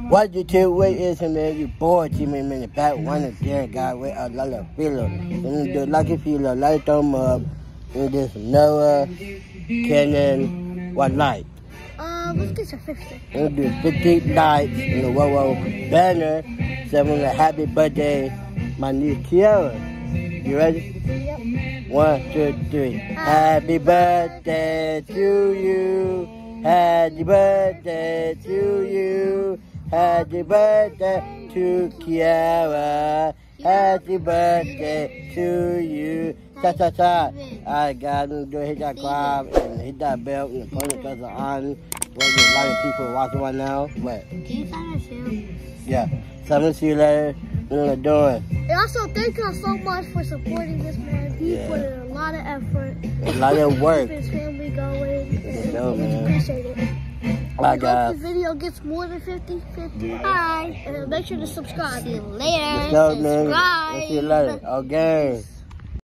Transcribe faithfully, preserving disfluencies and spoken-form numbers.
What you two way is, man, you bored, you man, in the back, one of there, guy, with a lot of filler. And you do lucky filler, light them up, and this Noah, Cannon, what light? Uh, let's get some fifty. And do fifty lights, and the Whoa banner, saying a happy birthday, my niece Tiara. You ready? Yep. One, two, three. Happy birthday to you. Happy birthday to you. Happy birthday to Kiara. Happy birthday to you. Cha cha cha. Alright, guys, I'm gonna hit that clap and hit that bell and the phone because are on. Well, there's a lot of people watching right now. What? Can you sign us too? Yeah. So I'm gonna see you later. What are doing? And also, thank you all so much for supporting this man. He Yeah. put in a lot of effort. A lot of work. Keep his family going. And Yo, we man. appreciate it. Bye, I hope guys. this video gets more than fifty, fifty. Bye. And make sure to subscribe. See you later. Let's go, man. Subscribe. We'll see you later. Okay.